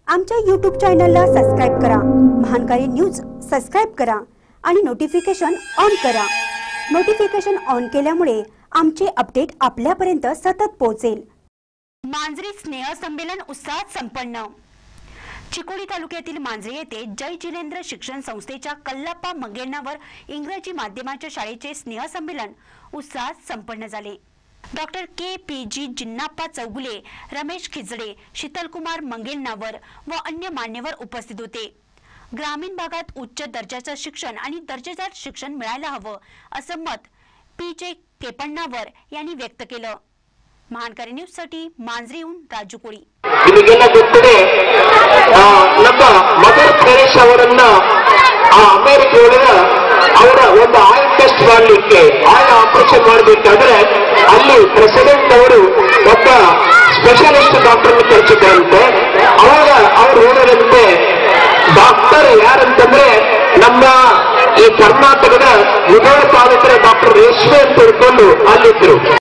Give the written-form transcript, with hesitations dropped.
आमच्या YouTube चॅनलला subscribe करा, महानकारी न्यूज सबस्क्राइब करा आणि नोटिफिकेशन ऑन करा। नोटिफिकेशन ऑन केल्यामुळे आमचे अपडेट आपल्यापर्यंत सतत पोहोचेल। मांजरी स्नेह संमेलन उत्साहात संपन्न। चिकोडी तालुक्यातील मांजरी येथे जय जिनेंद्र शिक्षण संस्थेच्या कल्लाप्पा मंगेन्नावर इंग्रजी माध्यमाच्या शाळेचे स्नेह संमेलन उत्साहात संपन्न झाले। Doctor KPG. जिन्नाप्पा चौगुले, रमेश खिजडे, शीतलकुमार मंगेन्नावर व अन्य मान्यवर उपस्थित होते। ग्रामीण भागात उच्च दर्जाचे शिक्षण आणि दर्जेदार शिक्षण मिळायला हवं असं मत पी.जे. केपण्णावर यांनी व्यक्त केलं। महानकारी न्यूज साठी मांजरीहून राजू कोळी। ನಮ್ಮ ಮದರ್ ತೆರೇಸಾ ಅವರನ್ನ ಅಮೆರಿಕ ಒಳಗೆ ಅವರ ಒಂದು ಆಯ್ ಟೆಸ್ಟ್ ಮಾಡಲಿಕ್ಕೆ ಆಯ್ ಆಪರೇಷನ್ ಮಾಡಬೇಕಾದ್ರೆ ಅಲ್ಲಿ ಪ್ರೆಸಿಡೆಂಟ್ ಅವರು ಒಬ್ಬ ಸ್ಪೆಷಲಿಸ್ಟ್ ಡಾಕ್ಟರ್ ಕಳಿಸಿದ್ರಂತೆ। ಅವಾಗ ಅವರು ಹೇಳಿದಂತೆ ಡಾಕ್ಟರ್ ಯಾರಂತಂದ್ರೆ ನಮ್ಮ ಈ ಕರ್ನಾಟಕದ ಮುಧೋಳ ತಾಲೂಕಿನ ಡಾಕ್ಟರ್ ರೇಷ್ಮೆ ಅಂತ ತಿಳ್ಕೊಂಡು ಅಲ್ಲಿದ್ರು।